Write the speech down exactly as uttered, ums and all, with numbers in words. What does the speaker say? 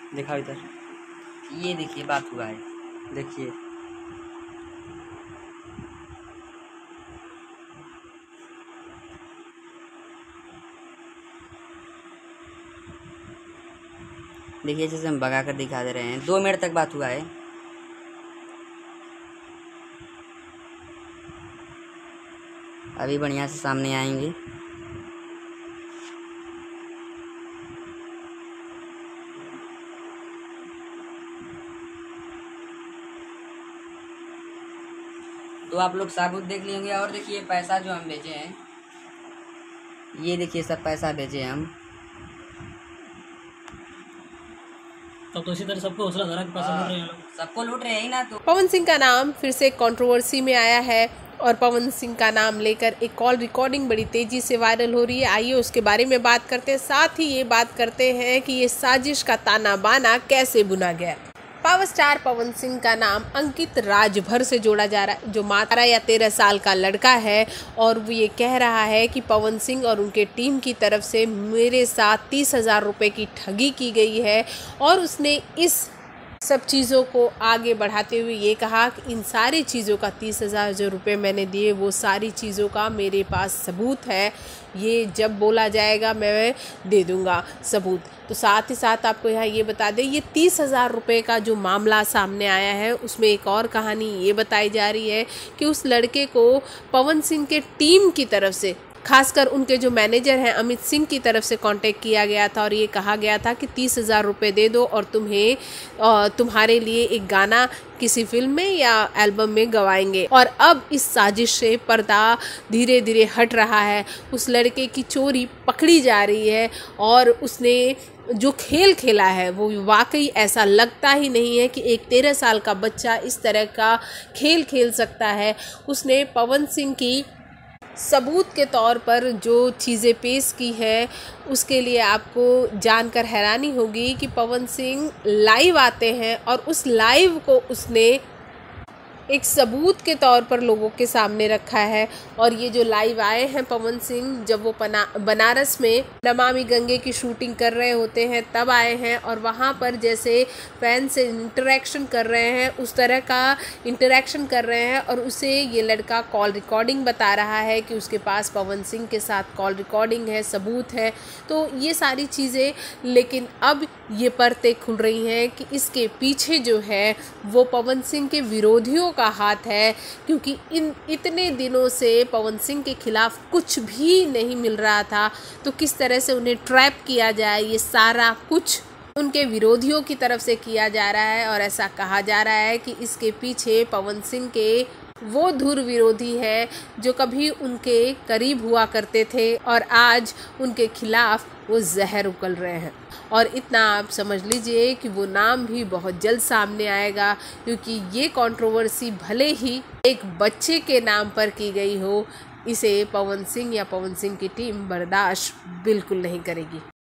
दिखाओ इधर। ये देखिए बात हुआ है, देखिए देखिए जैसे हम भगा कर दिखा दे रहे हैं। दो मिनट तक बात हुआ है। अभी बढ़िया से सामने आएंगे। तो आप लोग साबुत देख लिए होंगे। और देखिए पैसा जो हम भेजे हैं, ये देखिए सब पैसा भेजे हम। तब तो इसी तरह सबको हौसला धरा के पैसा लूट रहे हैं लोग, सबको लूट रहे हैं ना। तो पवन सिंह का नाम फिर से कंट्रोवर्सी में आया है और पवन सिंह का नाम लेकर एक कॉल रिकॉर्डिंग बड़ी तेजी से वायरल हो रही है। आइए उसके बारे में बात करते हैं, साथ ही ये बात करते हैं कि ये साजिश का ताना बाना कैसे बुना गया। पावर स्टार पवन सिंह का नाम अंकित राजभर से जोड़ा जा रहा है, जो बारह या तेरह साल का लड़का है और वो ये कह रहा है कि पवन सिंह और उनके टीम की तरफ से मेरे साथ तीस हजार रुपये की ठगी की गई है। और उसने इस सब चीज़ों को आगे बढ़ाते हुए ये कहा कि इन सारी चीज़ों का तीस हज़ार जो रुपये मैंने दिए वो सारी चीज़ों का मेरे पास सबूत है। ये जब बोला जाएगा मैं दे दूंगा सबूत। तो साथ ही साथ आपको यहाँ ये बता दें, ये तीस हज़ार रुपये का जो मामला सामने आया है उसमें एक और कहानी ये बताई जा रही है कि उस लड़के को पवन सिंह के टीम की तरफ से, खासकर उनके जो मैनेजर हैं अमित सिंह की तरफ से कांटेक्ट किया गया था और ये कहा गया था कि तीस हज़ार रुपये दे दो और तुम्हें तुम्हारे लिए एक गाना किसी फिल्म में या एल्बम में गवाएंगे। और अब इस साजिश से पर्दा धीरे धीरे हट रहा है। उस लड़के की चोरी पकड़ी जा रही है और उसने जो खेल खेला है वो वाकई ऐसा लगता ही नहीं है कि एक तेरह साल का बच्चा इस तरह का खेल खेल सकता है। उसने पवन सिंह की सबूत के तौर पर जो चीज़ें पेश की है उसके लिए आपको जानकर हैरानी होगी कि पवन सिंह लाइव आते हैं और उस लाइव को उसने एक सबूत के तौर पर लोगों के सामने रखा है। और ये जो लाइव आए हैं पवन सिंह जब वो पना बनारस में नमामि गंगे की शूटिंग कर रहे होते हैं तब आए हैं और वहाँ पर जैसे फैन से इंटरेक्शन कर रहे हैं उस तरह का इंटरेक्शन कर रहे हैं। और उसे ये लड़का कॉल रिकॉर्डिंग बता रहा है कि उसके पास पवन सिंह के साथ कॉल रिकॉर्डिंग है, सबूत है। तो ये सारी चीज़ें, लेकिन अब ये परतें खुल रही हैं कि इसके पीछे जो है वो पवन सिंह के विरोधियों का हाथ है, क्योंकि इन इतने दिनों से पवन सिंह के खिलाफ कुछ भी नहीं मिल रहा था। तो किस तरह से उन्हें ट्रैप किया जाए, ये सारा कुछ उनके विरोधियों की तरफ से किया जा रहा है। और ऐसा कहा जा रहा है कि इसके पीछे पवन सिंह के वो धुर विरोधी है जो कभी उनके करीब हुआ करते थे और आज उनके खिलाफ वो जहर उगल रहे हैं। और इतना आप समझ लीजिए कि वो नाम भी बहुत जल्द सामने आएगा, क्योंकि ये कंट्रोवर्सी भले ही एक बच्चे के नाम पर की गई हो, इसे पवन सिंह या पवन सिंह की टीम बर्दाश्त बिल्कुल नहीं करेगी।